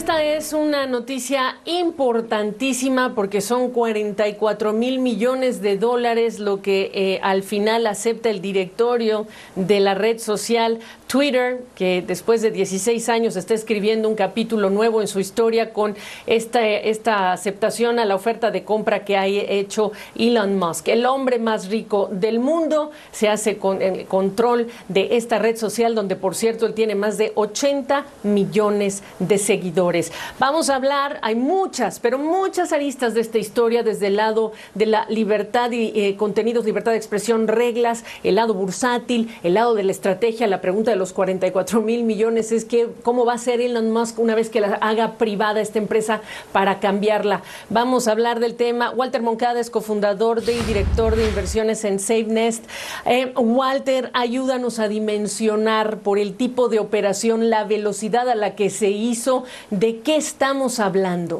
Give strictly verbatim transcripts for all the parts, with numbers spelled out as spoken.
esta es una noticia importantísima porque son cuarenta y cuatro mil millones de dólares lo que eh, al final acepta el directorio de la red social Twitter, que después de dieciséis años está escribiendo un capítulo nuevo en su historia con esta, esta aceptación a la oferta de compra que ha hecho Elon Musk. El hombre más rico del mundo se hace con el control de esta red social, donde por cierto él tiene más de ochenta millones de seguidores. Vamos a hablar, hay muchas, pero muchas aristas de esta historia, desde el lado de la libertad y eh, contenidos, libertad de expresión, reglas, el lado bursátil, el lado de la estrategia. La pregunta de los cuarenta y cuatro mil millones es que cómo va a ser Elon Musk una vez que la haga privada esta empresa para cambiarla. Vamos a hablar del tema. Walter Moncada es cofundador y director de inversiones en SafeNest. Eh, Walter, ayúdanos a dimensionar por el tipo de operación, la velocidad a la que se hizo. ¿De qué estamos hablando?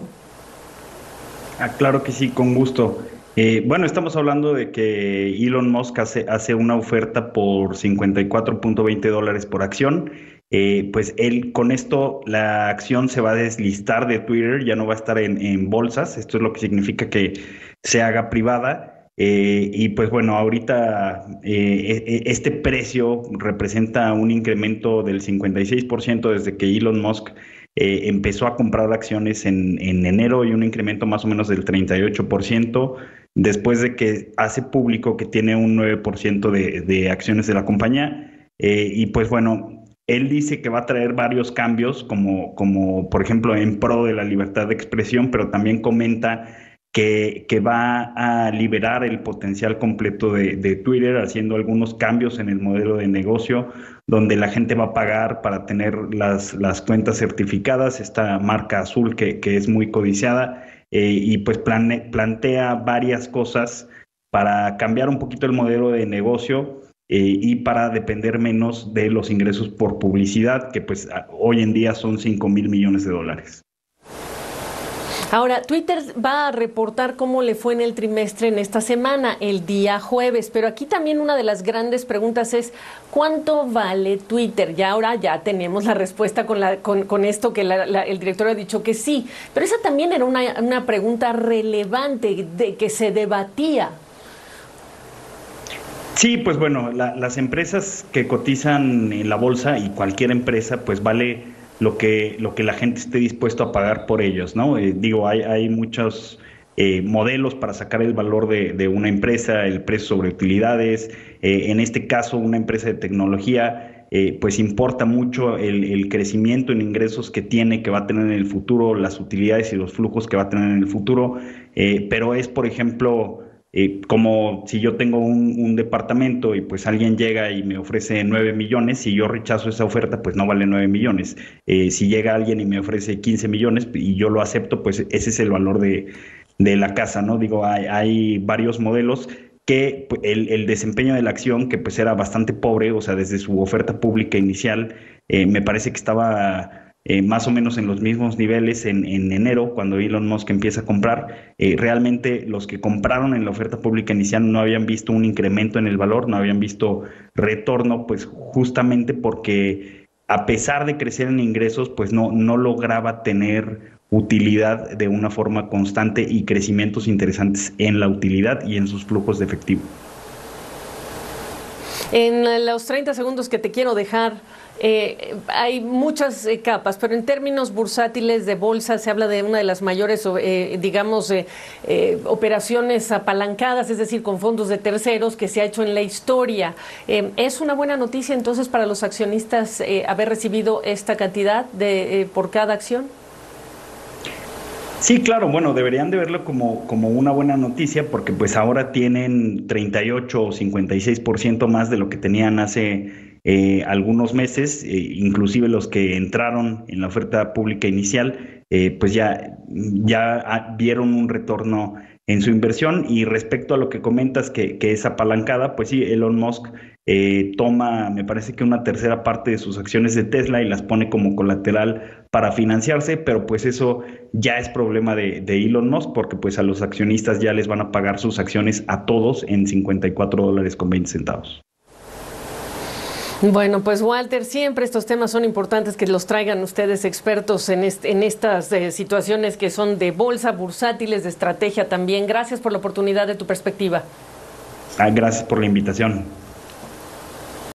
Ah, claro que sí, con gusto. Eh, bueno, estamos hablando de que Elon Musk hace, hace una oferta por cincuenta y cuatro punto veinte dólares por acción. Eh, pues él, con esto, la acción se va a deslistar de Twitter, ya no va a estar en, en bolsas. Esto es lo que significa que se haga privada. Eh, y pues bueno, ahorita eh, este precio representa un incremento del cincuenta y seis por ciento desde que Elon Musk Eh, empezó a comprar acciones en, en enero, y un incremento más o menos del treinta y ocho por ciento después de que hace público que tiene un nueve por ciento de, de acciones de la compañía. Eh, y pues bueno, él dice que va a traer varios cambios, como, como por ejemplo en pro de la libertad de expresión, pero también comenta que, que va a liberar el potencial completo de, de Twitter, haciendo algunos cambios en el modelo de negocio, donde la gente va a pagar para tener las, las cuentas certificadas, esta marca azul que, que es muy codiciada, eh, y pues plane, plantea varias cosas para cambiar un poquito el modelo de negocio eh, y para depender menos de los ingresos por publicidad, que pues hoy en día son cinco mil millones de dólares. Ahora, Twitter va a reportar cómo le fue en el trimestre en esta semana, el día jueves, pero aquí también una de las grandes preguntas es ¿cuánto vale Twitter? Ya ahora ya tenemos la respuesta con, la, con, con esto que la, la, el director ha dicho que sí, pero esa también era una, una pregunta relevante de que se debatía. Sí, pues bueno, la, las empresas que cotizan en la bolsa, y cualquier empresa, pues vale lo que, lo que la gente esté dispuesto a pagar por ellos, ¿no? Eh, digo, hay, hay muchos eh, modelos para sacar el valor de, de una empresa, el precio sobre utilidades. Eh, en este caso, una empresa de tecnología, eh, pues importa mucho el, el crecimiento en ingresos que tiene, que va a tener en el futuro, las utilidades y los flujos que va a tener en el futuro. Eh, pero es, por ejemplo, Eh, como si yo tengo un, un departamento y pues alguien llega y me ofrece nueve millones, y yo rechazo esa oferta, pues no vale nueve millones. Eh, si llega alguien y me ofrece quince millones y yo lo acepto, pues ese es el valor de, de la casa, ¿no? Digo, hay, hay varios modelos que el, el desempeño de la acción, que pues era bastante pobre, o sea, desde su oferta pública inicial, eh, me parece que estaba Eh, más o menos en los mismos niveles en, en enero, cuando Elon Musk empieza a comprar. Eh, realmente los que compraron en la oferta pública inicial no habían visto un incremento en el valor, no habían visto retorno, pues justamente porque a pesar de crecer en ingresos, pues no, no lograba tener utilidad de una forma constante y crecimientos interesantes en la utilidad y en sus flujos de efectivo. En los treinta segundos que te quiero dejar, eh, hay muchas eh, capas, pero en términos bursátiles de bolsa se habla de una de las mayores, eh, digamos, eh, eh, operaciones apalancadas, es decir, con fondos de terceros, que se ha hecho en la historia. Eh, ¿Es una buena noticia entonces para los accionistas eh, haber recibido esta cantidad de, eh, por cada acción? Sí, claro, bueno, deberían de verlo como, como una buena noticia, porque pues ahora tienen treinta y ocho o cincuenta y seis por ciento más de lo que tenían hace eh, algunos meses, eh, inclusive los que entraron en la oferta pública inicial, eh, pues ya, ya vieron un retorno en su inversión. Y respecto a lo que comentas que, que es apalancada, pues sí, Elon Musk eh, toma, me parece que una tercera parte de sus acciones de Tesla y las pone como colateral para financiarse, pero pues eso ya es problema de, de Elon Musk, porque pues a los accionistas ya les van a pagar sus acciones a todos en cincuenta y cuatro dólares con veinte centavos. Bueno, pues Walter, siempre estos temas son importantes que los traigan ustedes expertos en, este, en estas eh, situaciones que son de bolsa, bursátiles, de estrategia también. Gracias por la oportunidad de tu perspectiva. Ah, gracias por la invitación.